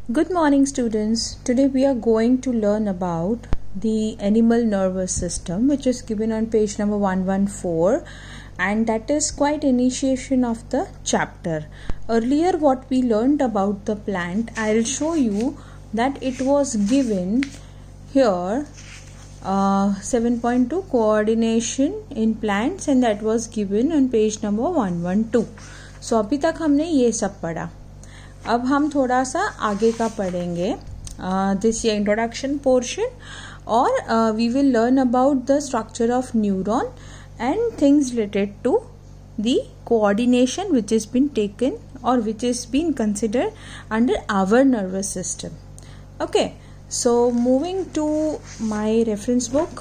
Good morning, students. Today we are going to learn about the animal nervous system, which is given on page number 114, and that is quite initiation of the chapter. Earlier what we learned about the plant, I'll show you that it was given here 7.2 coordination in plants, and that was given on page number 112. So अभी तक हमने ये सब पढ़ा. अब हम थोड़ा सा आगे का पढ़ेंगे दिस ये इंट्रोडक्शन पोर्शन, और we will learn about the structure of neuron and things related to the coordination which is been taken और which is been considered under our nervous system. Okay, so moving to my reference book.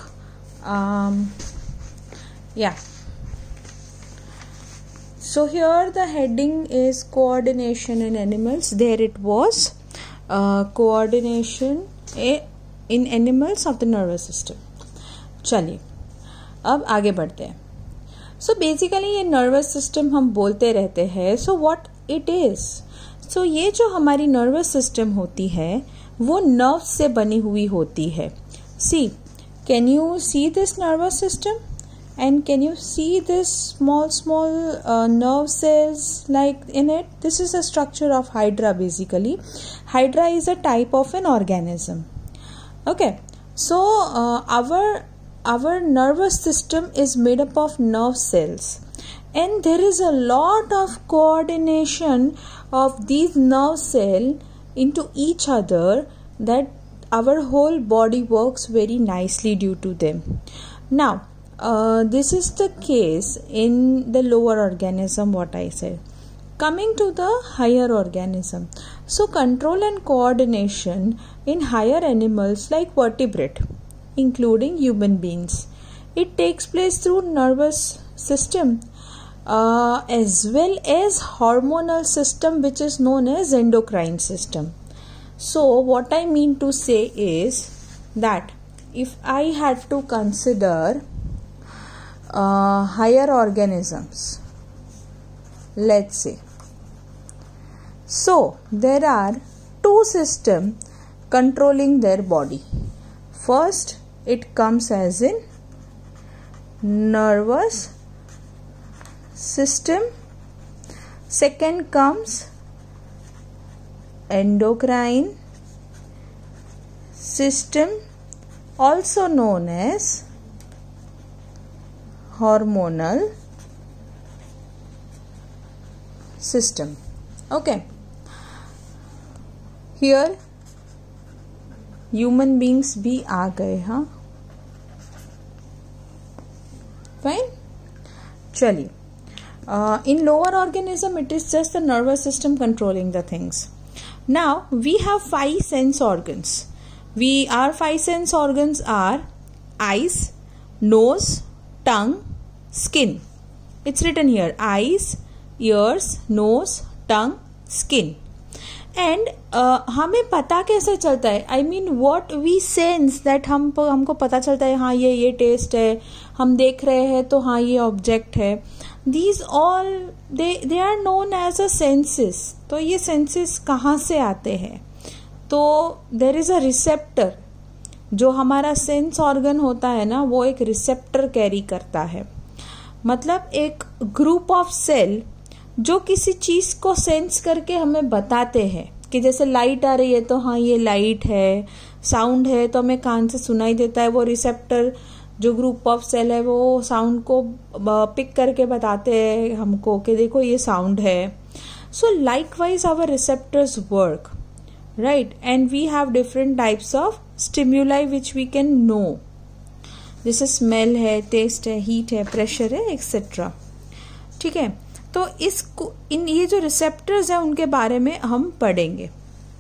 So here the heading is coordination in animals. There it was coordination in animals of the nervous system. चलिए अब आगे बढ़ते हैं. So basically ये nervous system हम बोलते रहते हैं. So what it is? So ये जो हमारी nervous system होती है वो nerves से बनी हुई होती है. See, can you see this nervous system? And can you see this small nerve cells like in it? This is a structure of hydra basically. Hydra is a type of an organism. Okay, so our nervous system is made up of nerve cells, and there is a lot of coordination of these nerve cells into each other that our whole body works very nicely due to them. Now this is the case in the lower organism, what I said. Coming to the higher organism, so control and coordination in higher animals like vertebrate, including human beings, it takes place through nervous system as well as hormonal system, which is known as endocrine system. So what I mean to say is that if I had to consider higher organisms, let's say, so there are two systems controlling their body. First it comes as in nervous system, second comes endocrine system, also known as hormonal system. Okay, here human beings भी आ गए. हाँ, fine. चलिए, in lower organism it is just the nervous system controlling the things. Now we have 5 sense organs. Our 5 sense organs are eyes, nose, tongue, skin. It's written here: eyes, ears, nose, tongue, skin. And हमें पता कैसे चलता है? I mean what we sense that हमको पता चलता है हाँ ये टेस्ट है, हम देख रहे हैं तो हाँ ये ऑब्जेक्ट है. These all they are known as a senses. तो ये senses कहाँ से आते हैं? तो there is a receptor. जो हमारा सेंस ऑर्गन होता है ना, वो एक रिसेप्टर कैरी करता है. मतलब एक ग्रुप ऑफ सेल जो किसी चीज को सेंस करके हमें बताते हैं कि जैसे लाइट आ रही है तो हाँ ये लाइट है, साउंड है तो हमें कान से सुनाई देता है. वो रिसेप्टर जो ग्रुप ऑफ सेल है वो साउंड को पिक करके बताते हैं हमको कि देखो ये साउंड है. So likewise our receptors work, right? And we have different types of stimuli which we can know. जैसे स्मेल है, टेस्ट है, हीट है, प्रेशर है, एक्सेट्रा. ठीक है, तो ये जो रिसेप्टर्स है उनके बारे में हम पढ़ेंगे.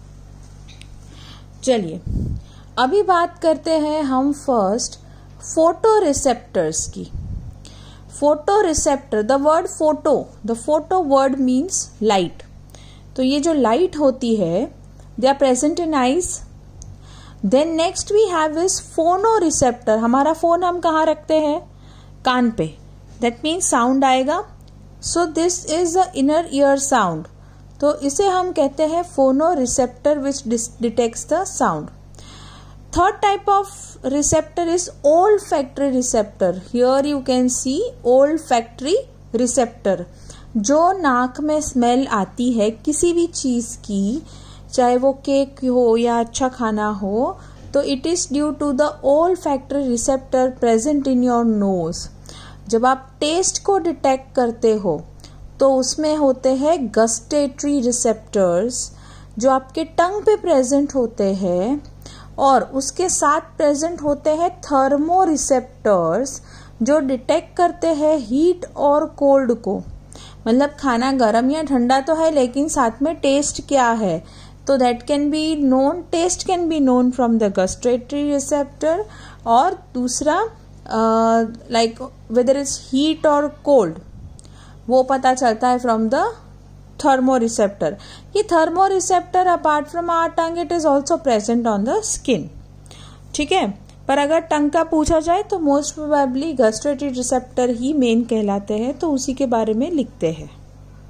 चलिए अभी बात करते हैं हम फर्स्ट फोटो रिसेप्टर्स की. Photoreceptor, the word photo, the photo word means light. तो ये जो लाइट होती है, they are present in eyes. Then next we have is phonoreceptor. हमारा फोन हम कहाँ रखते हैं? कान पे. That means sound आएगा. So this is the inner ear sound. तो इसे हम कहते हैं phonoreceptor which detects the sound. Third type of receptor is olfactory receptor. Here you can see olfactory receptor. जो नाक में स्मेल आती है किसी भी चीज़ की, चाहे वो केक हो या अच्छा खाना हो, तो it is due to the olfactory receptor present in your nose. जब आप टेस्ट को डिटेक्ट करते हो तो उसमें होते हैं गस्टेटरी रिसेप्टर्स जो आपके टंग पे प्रेजेंट होते हैं, और उसके साथ प्रेजेंट होते हैं थर्मो रिसेप्टर्स जो डिटेक्ट करते हैं हीट और कोल्ड को. मतलब खाना गर्म या ठंडा तो है लेकिन साथ में टेस्ट क्या है, तो that can be known, taste can be known from the gustatory receptor. और दूसरा लाइक वेदर इज हीट और कोल्ड, वो पता चलता है फ्रॉम द thermoreceptor. ये thermoreceptor apart from our tongue it is also present on the skin. ठीक है, पर अगर टंग का पूछा जाए तो मोस्ट प्रोबेबली गस्टेटरी रिसेप्टर ही मेन कहलाते हैं, तो उसी के बारे में लिखते हैं.